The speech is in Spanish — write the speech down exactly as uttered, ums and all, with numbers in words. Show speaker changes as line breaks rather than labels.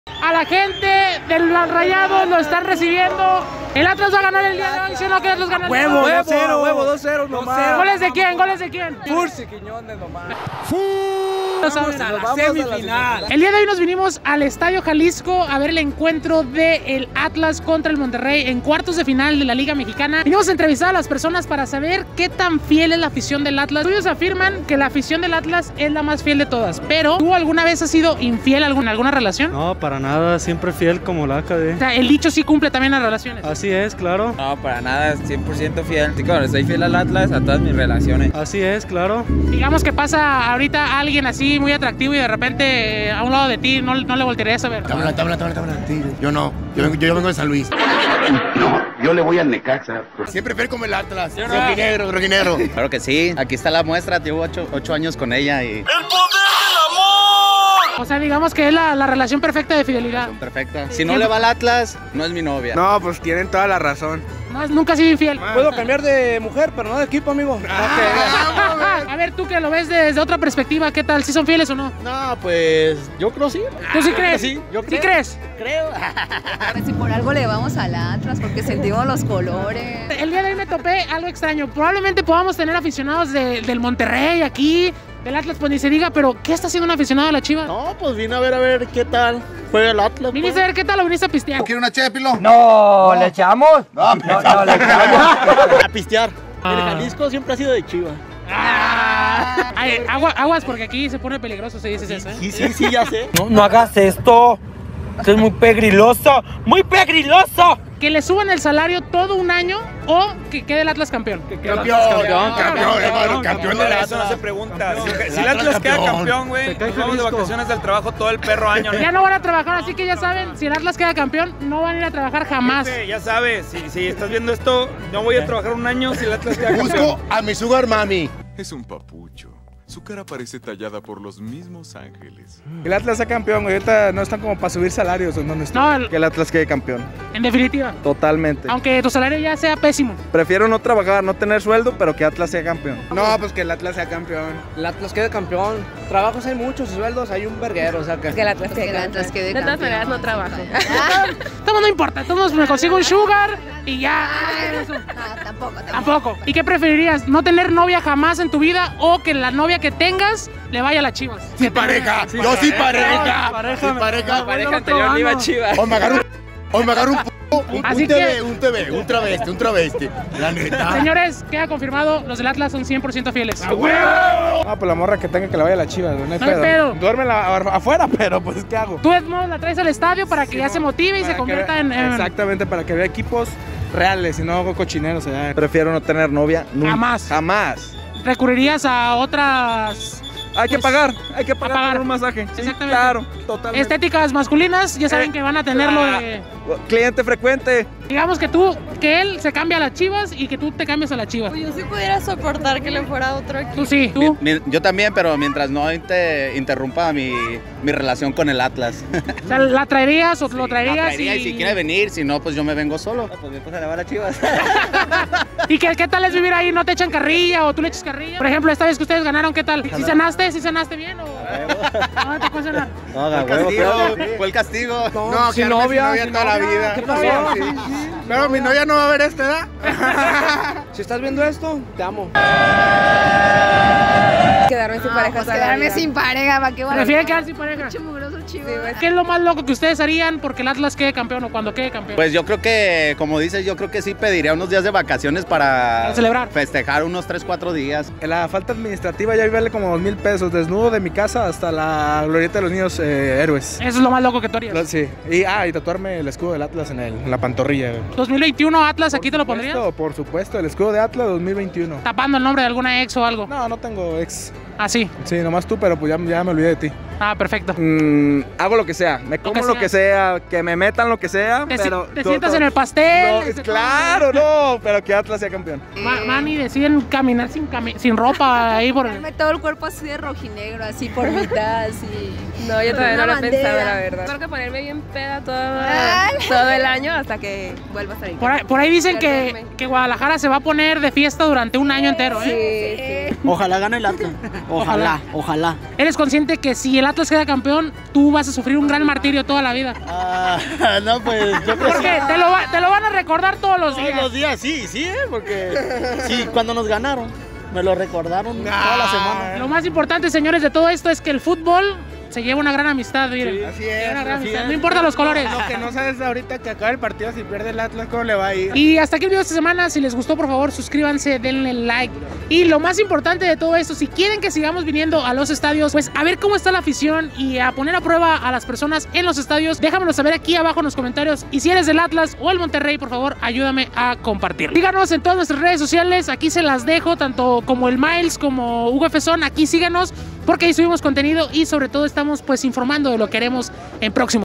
A la gente del Rayados lo están recibiendo. El Atlas va a ganar el día de hoy, ¿sí o no? Que Atlas gana el día de hoy.
Huevo, dos cero, huevo, dos cero nomás.
¿Goles de quién? ¿Goles de quién?
Fursi Quiñones nomás.
Vamos
a la semifinal.
El día de hoy nos vinimos al Estadio Jalisco a ver el encuentro del Atlas contra el Monterrey en cuartos de final de la Liga Mexicana. Vinimos a entrevistar a las personas para saber qué tan fiel es la afición del Atlas. Ellos afirman que la afición del Atlas es la más fiel de todas, pero ¿tú alguna vez has sido infiel en alguna relación?
No, para nada, siempre fiel como la Acadé.
O sea, el dicho sí cumple también las relaciones.
Así es, claro.
No, para nada, cien por ciento fiel. Sí, claro, estoy fiel al Atlas, a todas mis relaciones.
Así es, claro.
Digamos que pasa ahorita alguien así muy atractivo y de repente eh, a un lado de ti no, no le voltearías a ver.
Tabla, tabla, tabla, tabla. Yo no, yo vengo, yo vengo de San Luis.
No, yo le voy al Necaxa.
Siempre fiel como el Atlas. Rojinegro, rojinegro.
Claro que sí, aquí está la muestra, llevo ocho, ocho años con ella y...
O sea, digamos que es la, la relación perfecta de fidelidad.
Perfecta. Si no le va al Atlas, no es mi novia.
No, pues tienen toda la razón.
No, nunca has sido infiel.
Puedo cambiar de mujer, pero no de equipo, amigo.
A ver, tú que lo ves desde otra perspectiva, ¿qué tal? ¿Sí son fieles o no?
No, pues yo creo sí.
¿Tú sí crees?
Sí, yo
¿Sí
creo.
crees?
Creo.
Si por algo le vamos al Atlas, porque sentimos los colores.
El día de hoy me topé algo extraño. Probablemente podamos tener aficionados de, del Monterrey aquí, del Atlas, pues ni se diga, pero ¿qué está haciendo un aficionado de la Chivas?
No, pues vine a ver a ver qué tal juega el Atlas.
¿Viniste a ver qué tal o viniste a pistear?
¿Quiere una ché, Pilo?
No, ¿le echamos?
No,
No, no, le echamos.
A pistear.
Ah.
El Jalisco siempre ha sido de Chivas.
Ah. Ay, agua, aguas, porque aquí se pone peligroso si dices eso, ¿eh?
Sí, sí, sí, ya sé.
No, no hagas esto. Esto es muy pegriloso. ¡Muy pegriloso!
Que le suban el salario todo un año o que quede el Atlas campeón.
Campeón, campeón, campeón, hermano, campeón del
Eso no se
Atlas.
pregunta. Si, si
El
el Atlas queda
campeón.
campeón, güey, nos vamos de vacaciones del trabajo todo el perro año.
Ya no van a trabajar, así que ya saben, si el Atlas queda campeón, no van a ir a trabajar jamás.
Jefe, ya sabes, si, si estás viendo esto, no voy a trabajar un año si el Atlas queda campeón.
Busco a mi sugar mami.
Es un papucho. Su cara parece tallada por los mismos ángeles.
El Atlas sea campeón, güey. Ahorita no están como para subir salarios en donde
No, el-
Que el Atlas quede campeón.
En definitiva,
Totalmente.
aunque tu salario ya sea pésimo.
Prefiero no trabajar, no tener sueldo, pero que Atlas sea campeón. No, pues que el Atlas sea campeón.
El Atlas quede campeón. Trabajos hay muchos, sueldos hay un verguero, o sea que...
Que el Atlas quede campeón.
De todas maneras no trabajo.
Todo no importa, todos me consigo un sugar y ya. Eso.
No, tampoco, tampoco.
Tampoco. ¿Y qué preferirías? ¿No tener novia jamás en tu vida o que la novia que tengas le vaya a las Chivas?
Sí, pareja. Yo sí, pareja. Sí, pareja.
Pareja anterior iba Chivas.
O me agarro un... O me agarro un... Un,
Así
un
que-
T V, un T V, un travesti, un travesti. La neta.
Señores, queda confirmado, los del Atlas son cien por ciento fieles.
Ah, pues la morra que tenga que la vaya a la Chivas, güey. No hay
No hay
pedo.
pedo.
Duerme la- afuera, pero pues ¿qué hago?
Tú, Edmond, la traes al estadio para que ya se motive y
Para
se
que
convierta
vea-
en... en-
Exactamente, para que vea equipos reales y no hago cochineros allá. Prefiero no tener novia nunca.
Jamás.
Jamás.
Recurrirías a otras...
Hay que
Pues,
pagar, hay que pagar,
pagar.
por un masaje. Sí,
Exactamente.
claro, totalmente.
Estéticas masculinas, ya saben
Eh,
que van a tenerlo de...
Cliente frecuente.
Digamos que tú, que él se cambia a las Chivas y que tú te cambias a las Chivas.
Pues yo sí pudiera soportar que le fuera a otro equipo.
Tú sí, tú.
Mi- mi- yo también, pero mientras no te interrumpa mi, mi relación con el Atlas.
O sea, ¿la traerías o lo
La
traerías?
traería y si quiere venir, si no, pues yo me vengo solo. Pues después se le va a las Chivas.
¿Y qué, qué tal es vivir ahí? ¿No te echan carrilla o tú le echas carrilla? Por ejemplo, esta vez que ustedes ganaron, ¿qué tal? ¿Sí cenaste? ¿Sí cenaste bien o...? No, te puedes cenar.
No, da huevo, claro. Fue el castigo.
No,
sin
sin
novia,
novia,
sin
toda la
novia.
vida.
¿Qué pasó?
Sí, sí. Pero mi novia no va a ver esta edad.
Si estás viendo esto, te amo.
Quedarme sin pareja
Pues
toda la
quedarme
vida.
sin pareja, ¿para qué?
Prefieren quedar sin pareja.
Mucho mugroso chivo.
¿Qué es lo más loco que ustedes harían porque el Atlas quede campeón o cuando quede campeón?
Pues yo creo que, como dices, yo creo que sí pediría unos días de vacaciones para,
Para celebrar.
festejar unos tres, cuatro días.
La falta administrativa ya vale como dos mil pesos. Desnudo de mi casa hasta la glorieta de los niños eh, héroes.
Eso es lo más loco que tú harías.
Lo- Sí. Y, ah, y tatuarme el escudo del Atlas en, el, en la pantorrilla. güey.
dos mil veintiuno Atlas, ¿aquí te lo pondrías?
Por supuesto, por supuesto, el escudo de Atlas dos mil veintiuno.
Tapando el nombre de alguna ex o algo.
No, no tengo ex.
Ah, sí.
Sí, nomás tú, pero pues ya, ya me olvidé de ti.
Ah, perfecto.
Mm, hago lo que sea, me como
que
lo que sea, que me metan lo que sea,
Te, si-
pero...
te
to-
sientas
to-
en el pastel.
No,
ese-
claro, no, pero que Atlas sea campeón.
Ma- Manny deciden caminar sin, cami- sin ropa ahí por el...
Ponerme todo el cuerpo así de rojinegro, así por mitad, así.
No, yo
Con
todavía no
una
lo he pensado,
bandera.
la verdad. Tengo que ponerme bien peda todo,
Ay.
todo el año hasta que vuelva a salir.
Por ahí, por ahí dicen que,
Perderme.
que Guadalajara se va a poner de fiesta durante un año entero, ¿eh?
Sí, sí.
Ojalá gane el Atlas. Ojalá, ojalá.
¿Eres consciente que si el Atlas queda campeón, tú vas a sufrir un gran martirio toda la vida?
Ah, no, pues yo creo
Porque te lo, va- te lo van a recordar todos los días.
Todos los días, sí, sí, ¿eh? Porque sí, cuando nos ganaron, me lo recordaron toda la semana.
Lo más importante, señores, de todo esto es que el fútbol se lleva una gran amistad, miren.
Sí, así es,
Una gran
así
amistad.
es.
No importa los colores.
Lo que no sabes ahorita que acaba el partido, si pierde el Atlas, ¿cómo le va a ir?
Y hasta aquí el video de esta semana. Si les gustó, por favor, suscríbanse, denle like. Y lo más importante de todo esto, si quieren que sigamos viniendo a los estadios, pues a ver cómo está la afición y a poner a prueba a las personas en los estadios, déjamelo saber aquí abajo en los comentarios. Y si eres del Atlas o el Monterrey, por favor, ayúdame a compartir. Díganos en todas nuestras redes sociales, aquí se las dejo, tanto como el Miles como Hugo Fezón, aquí síganos, porque ahí subimos contenido y sobre todo estamos pues informando de lo que haremos en próximos.